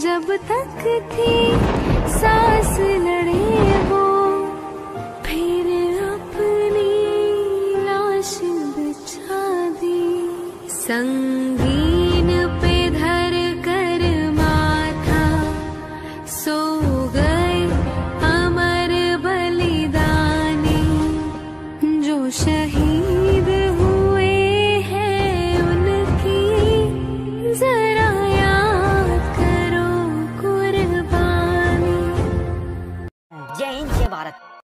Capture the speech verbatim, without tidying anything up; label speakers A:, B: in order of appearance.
A: जब तक थी सांस लड़े वो, फिर अपनी लाश बिछा दी संग